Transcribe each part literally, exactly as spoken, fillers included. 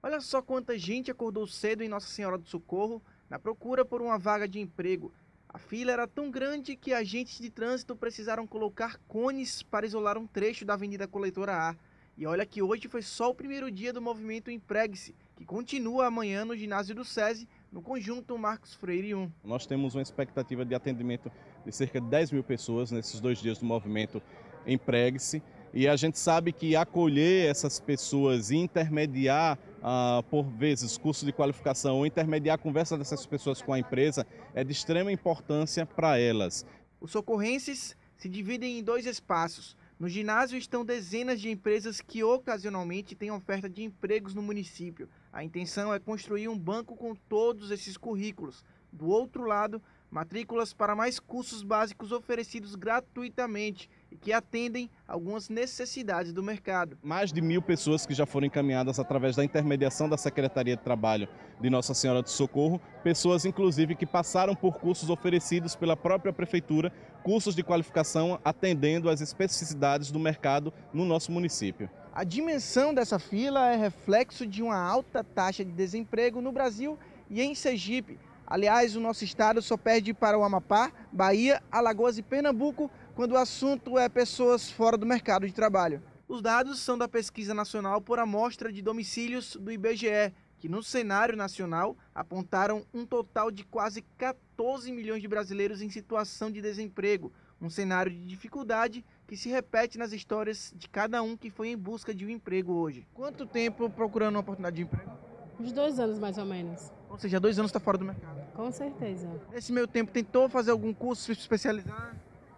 Olha só quanta gente acordou cedo em Nossa Senhora do Socorro na procura por uma vaga de emprego. A fila era tão grande que agentes de trânsito precisaram colocar cones para isolar um trecho da Avenida Coletora A. E olha que hoje foi só o primeiro dia do movimento Empregue-se, que continua amanhã no ginásio do SESI, no conjunto Marcos Freire um. Nós temos uma expectativa de atendimento de cerca de dez mil pessoas nesses dois dias do movimento Empregue-se. E a gente sabe que acolher essas pessoas e intermediar, ah, por vezes, curso de qualificação ou intermediar a conversa dessas pessoas com a empresa é de extrema importância para elas. Os socorrenses se dividem em dois espaços. No ginásio estão dezenas de empresas que ocasionalmente têm oferta de empregos no município. A intenção é construir um banco com todos esses currículos. Do outro lado, matrículas para mais cursos básicos oferecidos gratuitamente e que atendem algumas necessidades do mercado. Mais de mil pessoas que já foram encaminhadas através da intermediação da Secretaria de Trabalho de Nossa Senhora do Socorro, pessoas inclusive que passaram por cursos oferecidos pela própria Prefeitura, cursos de qualificação atendendo às especificidades do mercado no nosso município. A dimensão dessa fila é reflexo de uma alta taxa de desemprego no Brasil e em Sergipe. Aliás, o nosso estado só perde para o Amapá, Bahia, Alagoas e Pernambuco quando o assunto é pessoas fora do mercado de trabalho. Os dados são da Pesquisa Nacional por Amostra de Domicílios do I B G E, que no cenário nacional apontaram um total de quase quatorze milhões de brasileiros em situação de desemprego, um cenário de dificuldade que se repete nas histórias de cada um que foi em busca de um emprego hoje. Quanto tempo procurando uma oportunidade de emprego? Uns dois anos, mais ou menos. Ou seja, dois anos está fora do mercado. Com certeza. Nesse meio tempo, tentou fazer algum curso, se especializar?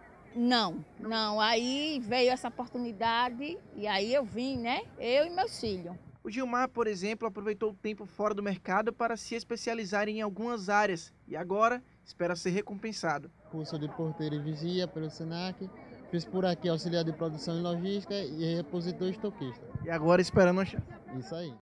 Não, não. Aí veio essa oportunidade e aí eu vim, né? Eu e meus filhos. O Gilmar, por exemplo, aproveitou o tempo fora do mercado para se especializar em algumas áreas e agora espera ser recompensado. Curso de porteiro e vigia pelo SENAC, fiz por aqui auxiliar de produção e logística e repositor estoquista. E agora esperando a chance. Isso aí.